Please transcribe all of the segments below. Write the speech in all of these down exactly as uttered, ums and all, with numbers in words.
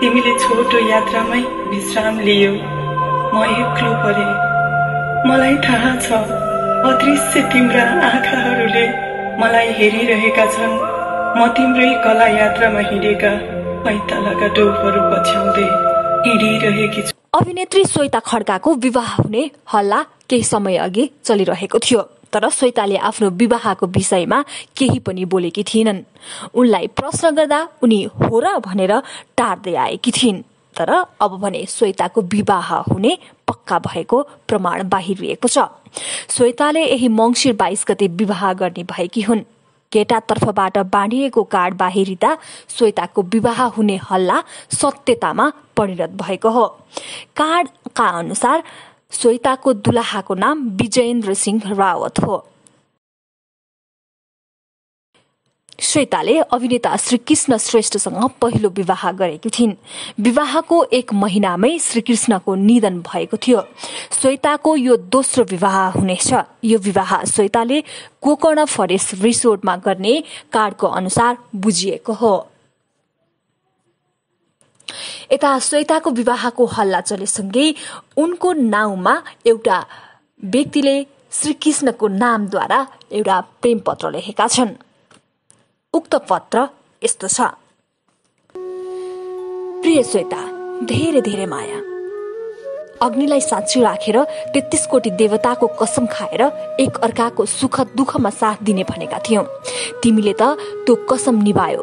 तिमीले छोटो यात्रामै विश्राम लियो। म एक्लो परे। मलाई थाहा छ अदृश्य तिम्रा आँखाहरूले मलाई हेरिरहेका छन्। म तिम्रै कला यात्रामा हिँडेका पैतालाका डोबहरू पछ्याउँदै हिँडिरहेकी छु। अभिनेत्री श्वेता खड्काको विवाह हुने हल्ला केही समय अघि चलिरहेको थियो, तर श्वेताले आफ्नो विवाहको विषयमा केही पनि बोलेकी थिएनन्। उनलाई प्रश्न गर्दा उनी हो र भनेर टार्दै आएकी थिइन्। तर अब भने श्वेताको विवाह हुने पक्का भएको प्रमाण बाहिरिएको छ। श्वेताले यही मंसिर बाइस गते विवाह गर्ने भएकी हुन्। केटा तर्फबाट बाँडिएको कार्ड बाहिरिँदा श्वेताको विवाह हुने हल्ला सत्यतामा परिणत भएको हो। कार्डका अनुसार श्वेताको दुलाहाको नाम विजयेन्द्र सिंह रावत हो। श्वेताले अभिनेता श्रीकृष्ण श्रेष्ठसँग पहिलो विवाह गरेकी थिइन्। विवाहको एक महिनामै श्रीकृष्णको निधन भएको थियो। श्वेताको यो दोस्रो विवाह हुनेछ। यो विवाह श्वेताले गोकर्ण फरेस्ट रिसोर्टमा गर्ने कार्डको अनुसार बुझिएको हो। यता श्वेताको विवाहको हल्ला चलेसँगै उनको नाउँमा एउटा व्यक्तिले श्रीकृष्णको नामद्वारा एउटा प्रेम पत्र लेखेका छन्। उक्त पत्र यस्तो छ। प्रिय श्वेता, धेरै धेरै माया। अग्निलाई साक्षी राखेर तेत्तीस कोटी देवताको कसम खाएर एक अर्काको सुख दुःखमा साथ दिने भनेका थियौ। तिमीले त त्यो कसम निभायो।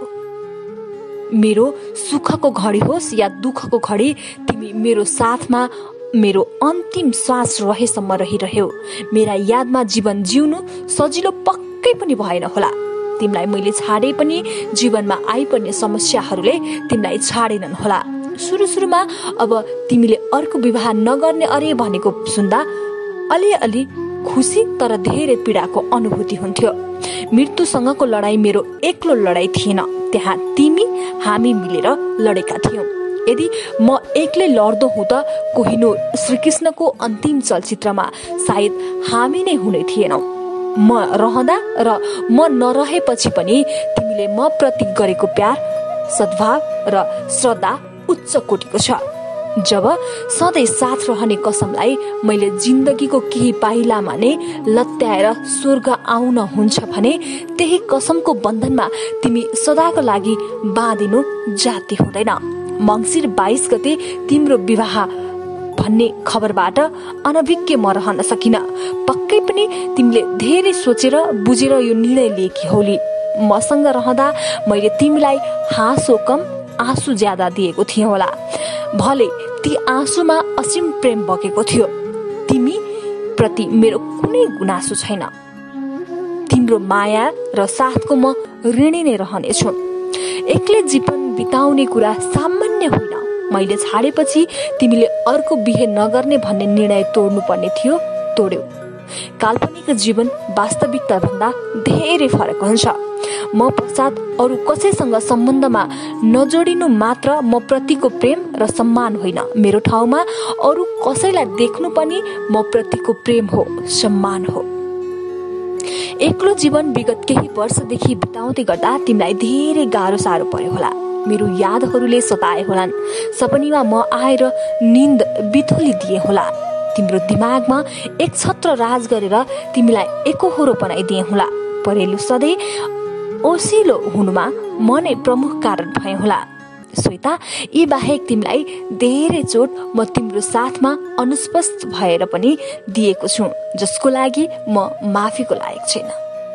मेरो सुखको घडी होस् या दुःखको घडी, तिमी मेरो साथमा मेरो अन्तिम श्वास रहेसम्म रहिरह्यौ। मेरा यादमा जीवन जिउनु सजिलो पक्कै पनि भएन होला। तिमीलाई मैले छाडे पनि जीवनमा आइपर्ने समस्याहरूले तिमीलाई छाडेनन् होला। सुरु सुरुमा अब तिमीले अर्को विवाह नगर्ने अरे भनेको सुन्दा अलिअलि खुसी तर धेरै पीडाको अनुभूति हुन्थ्यो। मृत्युसँगको लडाई मेरो एक्लो लडाई थिएन, त्यहाँ तिमी हामी मिलेर लडेका थियौं। यदि म एक्लै लड्दो हुँ त कोहिनूर श्रीकृष्णको अन्तिम चलचित्रमा सायद हामी नै हुने थिएनौं। म रहँदा र म नरहेपछि पनि तिमीले म प्रति गरेको प्यार, सद्भाव र श्रद्धा उच्च कोटिको छ। जब सधैँ साथ रहने कसमलाई मैले जिन्दगीको केही पाइलामा नै लत्याएर स्वर्ग आउन हुन्छ भने त्यही कसमको बन्धनमा तिमी सदाको लागि बाँधिनु जाति हुँदैन। मंसिर बाइस गते तिम्रो विवाह भन्ने खबरबाट अनभिज्ञ म रहन सकिन। पक्कै पनि तिमीले धेरै सोचेर बुझेर यो निर्णय लिएकी होली। मसँग रहँदा मैले तिमीलाई हाँसो कम आँसु ज्यादा दिएको थिएँ होला। भले ती आँसुमा असीम प्रेम बगेको थियो। तिमी प्रति मेरो कुनै गुनासो छैन। तिम्रो माया र साथको म ऋणी नै रहनेछु। एक्लै जीवन बिताउने कुरा सामान्य होइन। मैले छाडेपछि तिमीले अर्को बिहे नगर्ने भन्ने निर्णय तोड्नु पर्ने थियो, तोड्यौ। काल्पनिक जीवन वास्तविकता भन्दा धेरै फरक हुन्छ। म पश्चात अरू कसैसँग सम्बन्धमा नजोडिनु मात्र म प्रतिको प्रेम र सम्मान होइन, मेरो ठाउँमा अरू कसैलाई देख्नु पनि म प्रतिको प्रेम हो, सम्मान हो। एक्लो जीवन विगत केही वर्षदेखि बिताउँदै गर्दा तिमीलाई धेरै गाह्रो साह्रो पर्यो होला। मेरो यादहरूले सताए होलान्। सपनीमा म आएर निन्द बिथोली दिए होला। तिम्रो दिमागमा एक छत्र राज गरेर तिमीलाई एकोहोरो बनाइदिए होला। परेलु सधैँ ओसिलो हुनुमा म नै प्रमुख कारण भए होला। श्वेता, यी बाहेक तिमीलाई धेरै चोट म तिम्रो साथमा अनुपस्थित भएर पनि दिएको छु, जसको लागि म माफीको लायक छैन।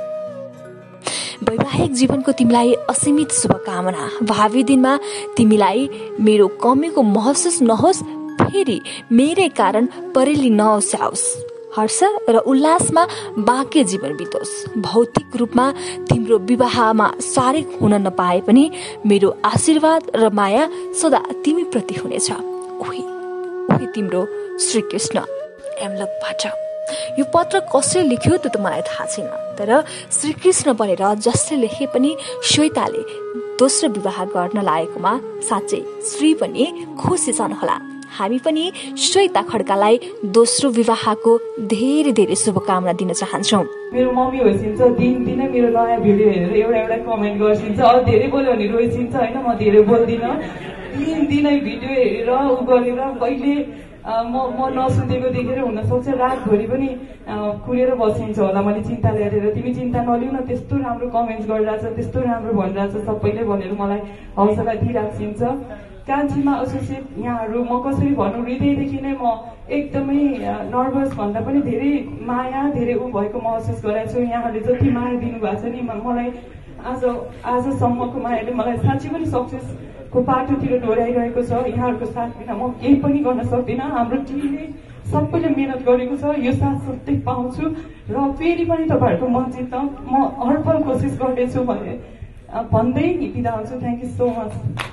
वैवाहिक जीवनको तिमीलाई असीमित शुभकामना। भावी दिनमा तिमीलाई मेरो कमीको महसुस नहोस्, फेरि मेरै कारण परेली नओस्याओस्। हर्ष र उल्लासमा बाँके जीवन बितोस्। भौतिक रूपमा तिम्रो विवाहमा सारिक हुन नपाए पनि मेरो आशीर्वाद र माया सदा तिमी प्रति हुनेछ। उही उही तिम्रो श्रीकृष्ण एमलकबाट। यो पत्र कसले लेख्यो त्यो त मलाई थाहा छैन, तर श्रीकृष्ण भनेर जसले लेखे पनि श्वेताले दोस्रो विवाह गर्न लागेकोमा साँच्चै श्री पनि खुसी छन् होला। हामी पनि श्वेता खड्कालाई दोस्रो विवाहको धेरै धेरै शुभकामना दिन चाहन्छौँ। मेरो मम्मी होइसिन्छ, दिन दिनै मेरो नयाँ भिडियो हेरेर एउटा एउटा कमेन्ट गर्छिन्छ। अझ धेरै बोल्यो भने रोइसिन्छ होइन, म धेरै बोल्दिनँ। तिन दिनै भिडियो हेरेर उ गरेर कहिले म म नसुतेको देखेर हुनसक्छ रातभरि पनि कुरेर बसिन्छ होला। मैले चिन्ता ल्याएर तिमी चिन्ता नलिउ न, त्यस्तो राम्रो कमेन्ट्स गरिरहेछ, त्यस्तो राम्रो भनिरहेछ सबैले भनेर मलाई हौसला दिइराखिन्छ। कान्छीमा एसोसिएट यहाँहरू म कसरी भनौँ, हृदयदेखि नै म एकदमै नर्भस भन्दा पनि धेरै माया धेरै ऊ भएको महसुस गराएको छु। यहाँहरूले जति माया दिनुभएको छ नि मलाई आज आजसम्मको मायाले मलाई साँच्चै पनि सक्सेसको बाटोतिर डोर्याइरहेको छ। यहाँहरूको साथ बिना म केही पनि गर्न सक्दिनँ। हाम्रो टिमले सबैले मेहनत गरेको छ, यो साथ सधैँ पाउँछु र फेरि पनि तपाईँहरूको मन जित्न म हरपल कोसिस गर्नेछु भने भन्दै बिदा हुन्छु। Thank you so much.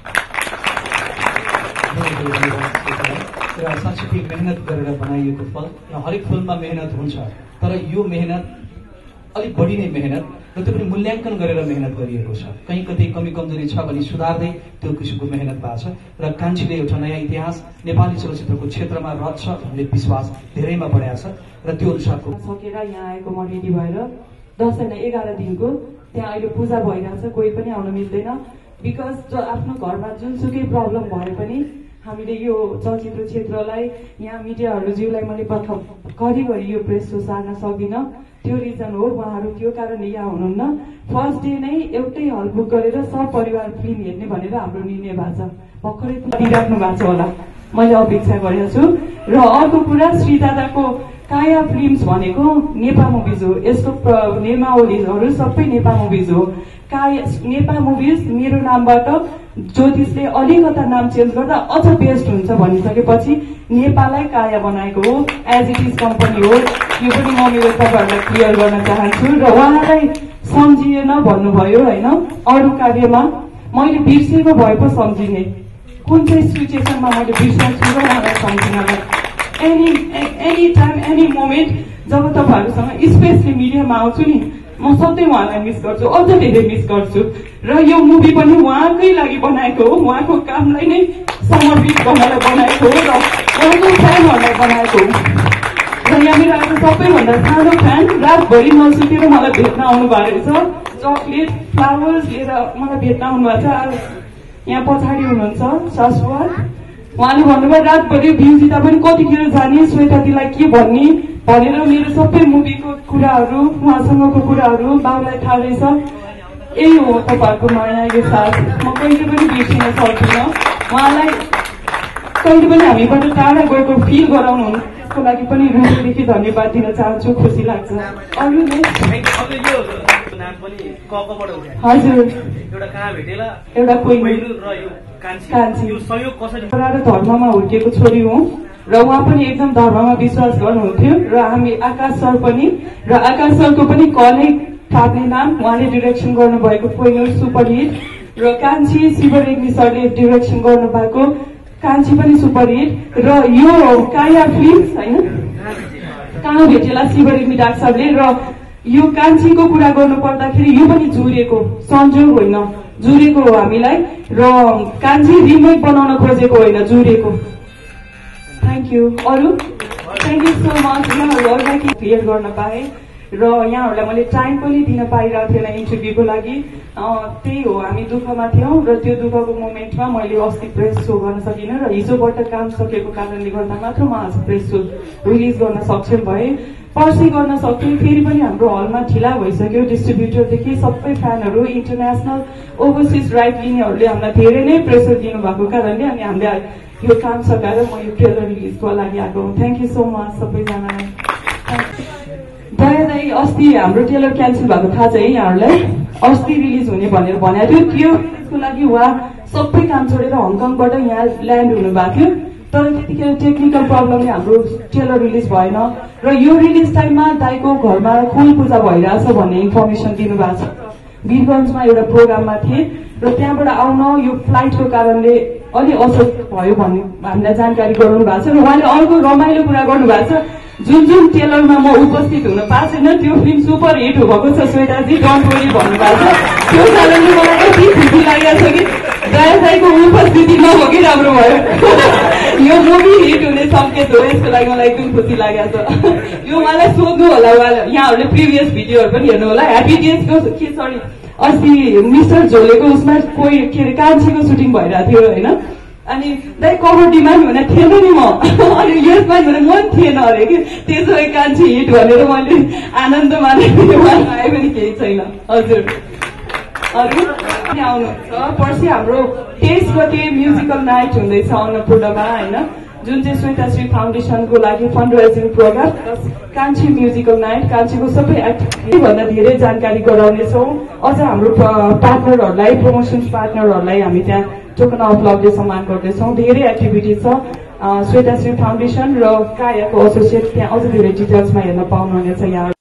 र साँच्चै मेहनत गरेर बनाइएको फल र हरेक फलमा मेहनत हुन्छ, तर यो मेहनत अलिक बढी नै मेहनत र त्यो पनि मूल्याङ्कन गरेर मेहनत गरिएको छ। कहीँ कतै कमी कमजोरी छ भने सुधार्दै त्यो किसिमको मेहनत भएको छ र कान्छीले एउटा नयाँ इतिहास नेपाली चलचित्रको क्षेत्रमा रच्छ भन्ने विश्वास धेरैमा बढाएको छ र त्यो अनुसारको सकेर यहाँ आएको म रेडी भएर दसैँ एघार दिनको त्यहाँ अहिले पूजा भइरहेछ, कोही पनि आउन मिल्दैन। बिकज आफ्नो घरमा जुनसुकै प्रब्लम भए पनि हामीले यो चलचित्र क्षेत्रलाई यहाँ मिडियाहरूज्यूलाई मैले पठाउ घरिघरि यो प्रेस सो सार्न सक्दिनँ। त्यो रिजन हो, उहाँहरू त्यो कारणले यहाँ हुनुहुन्न। फर्स्ट डे नै एउटै हल बुक गरेर सपरिवार फिल्म हेर्ने भनेर हाम्रो निर्णय भएको छ। भर्खरै दिइराख्नु भएको छ होला, मैले अपेक्षा गरेको छु। र अर्को कुरा, श्री दादाको काया फिल्म्स भनेको नेपा मुभिज हो। यसको निर्मावलीहरू सबै नेपा मुभिज हो। काया नेपा मुभिज मेरो नामबाट ज्योतिषले अलिकता नाम चेन्ज गर्दा अझ बेस्ट हुन्छ भनिसकेपछि नेपाललाई काया बनाएको हो। एज इट इज कम्पनी हो। यो पनि म मेरो तपाईँहरूलाई क्लियर गर्न चाहन्छु। र उहाँलाई सम्झिएन भन्नुभयो होइन, अरू कार्यमा मैले बिर्सेको भए पो सम्झिने, कुन चाहिँ सिचुएसनमा मैले बिर्साउँछु र उहाँलाई सम्झिनलाई any any time any moment जब तपाईँहरूसँग स्पेसली मिडियामा आउँछु नि म सधैँ उहाँलाई मिस गर्छु, अझ धेरै मिस गर्छु। र यो मुभी पनि उहाँकै लागि बनाएको हो, उहाँको कामलाई नै समर्पित गर्नलाई बनाएको हो र उहाँको फ्यानहरूलाई बनाएको हो। र यहाँ मेरो आज सबैभन्दा सानो फ्यान रातभरि नसुतेर मलाई भेट्न आउनु भएको रहेछ, चक्लेट फ्लावर्स लिएर मलाई भेट्न आउनु भएको छ। यहाँ पछाडि हुनुहुन्छ शाश्वत, उहाँले भन्नुभयो रातभरि भ्युजिता पनि कतिखेर जाने, श्वेता दिदीलाई के भन्ने भनेर मेरो सबै मुभीको कुराहरू उहाँसँगको कुराहरू बाबुलाई थाहा रहेछ। यही हो तपाईँहरूको माया, यो साथ म कहिले पनि बिर्सिन सक्दिनँ। उहाँलाई कहिले पनि हामीबाट टाढा गएको फिल गराउनु हुन्छ, त्यसको लागि पनि हृदयदेखि धन्यवाद दिन चाहन्छु। खुसी लाग्छ। अरू नै हजुर एउटा कोही कान्छी र धर्ममा हुर्किएको छोरी हुँ र उहाँ पनि एकदम धर्ममा विश्वास गर्नुहुन्थ्यो। र हामी आकाश सर पनि र आकाश सरको पनि कलै थाप्ने नाम, उहाँले डिरेक्सन गर्नुभएको कोइनर सुपरहिट र कान्छी शिवरेग्मी सरले डिरेक्सन गर्नुभएको कान्छी पनि सुपरहिट। र यो काया फिल्म्स होइन कहाँ भेटेला शिवरेग्मी डाक्टर साहबले। र यो कान्छीको कुरा गर्नु पर्दाखेरि यो पनि जुरेको संजोग होइन, जुरेको हो हामीलाई। र कान्छी रिमेक बनाउन खोजेको होइन, जुरेको। Thank you. अरू थ्याङ्क यू सो मच। यहाँहरू अरूलाई के क्लियर गर्न पाएँ र यहाँहरूलाई मैले टाइम पनि दिन पाइरहेको थिएन इन्टरभ्यूको लागि। त्यही हो, हामी दुःखमा थियौँ र त्यो दुःखको मोमेन्टमा मैले अस्ति प्रेस सो गर्न सकिनँ र हिजोबाट काम सकेको कारणले गर्दा मात्र म आज प्रेस सो रिलिज गर्न सक्षम भएँ। पर्सि गर्न सक्थेँ, फेरि पनि हाम्रो हलमा ढिला भइसक्यो। डिस्ट्रिब्युटरदेखि सबै फ्यानहरू, इन्टरनेसनल ओभरसिज राइट लिनेहरूले हामीलाई धेरै नै प्रेसर दिनुभएको कारणले अनि हामीले यो काम सकाएर म यो ट्रेलर रिलिजको लागि आएको हुँ। थ्याङ्क यू सो मच सबैजनालाई। दया दाई अस्ति हाम्रो ट्रेलर क्यान्सल भएको थाहा छ है यहाँहरूलाई, अस्ति रिलिज हुने भनेर भनेको थियो। त्यो त्यसको लागि उहाँ सबै काम छोडेर हङकङबाट यहाँ ल्यान्ड हुनुभएको थियो, तर त्यतिखेर टेक्निकल प्रब्लमले हाम्रो ट्रेलर रिलिज भएन। र यो रिलिज टाइममा दाईको घरमा कुल पूजा भइरहेछ भन्ने इन्फर्मेसन दिनुभएको छ। वीरगञ्जमा एउटा प्रोग्राममा थिए र त्यहाँबाट आउन यो फ्लाइटको कारणले अलि असर भयो भन्ने हामीलाई जानकारी गराउनु भएको छ। र उहाँले अर्को रमाइलो कुरा गर्नुभएको छ, जुन जुन ट्रेलरमा म उपस्थित हुन पाएको छैन त्यो फिल्म सुपर हिट भएको छ श्वेताजी, डोन्ट वरी भन्नुभएको छ। त्यो कारणले मलाई यति खुसी लागेको छ कि दया दाईको उपस्थिति नभएकै राम्रो भयो। यो मुभी हिट हुने सङ्केत हो, यसको लागि मलाई एकदम खुसी लागेको छ। यो उहाँलाई सोध्नु होला, उहाँले यहाँहरूले प्रिभियस भिडियोहरू पनि हेर्नु होला। ह्याप्पी डेजको के सरी अस्ति मिस्टर झोलेको उसमा कोही के अरे कान्छीको सुटिङ भइरहेको थियो होइन, अनि दाइ कभर डिमान्ड भने थिएन नि म अनि यसमा भने मन थिएन अरे कि त्यसो भए कान्छी हिट भनेर मैले आनन्द माने आए पनि केही छैन। हजुर अरू आउनुहुन्छ पर्सि हाम्रो तेइस गते म्युजिकल नाइट हुँदैछ अन्नपूर्णमा होइन, जुन चाहिँ श्वेताश्री फाउन्डेसनको लागि fund raising program Kanchhi musical night. कान्छीको सबै एक्टिभिटी भन्दा धेरै जानकारी गराउनेछौँ। अझ हाम्रो पार्टनरहरूलाई प्रमोसन्स पार्टनरहरूलाई हामी त्यहाँ टोकन अफ लभले सम्मान गर्दैछौँ। धेरै एक्टिभिटी छ श्वेताश्री फाउन्डेसन र कायाको एसोसिएट, त्यहाँ अझ धेरै डिटेल्समा हेर्न पाउनुहुनेछ यहाँ।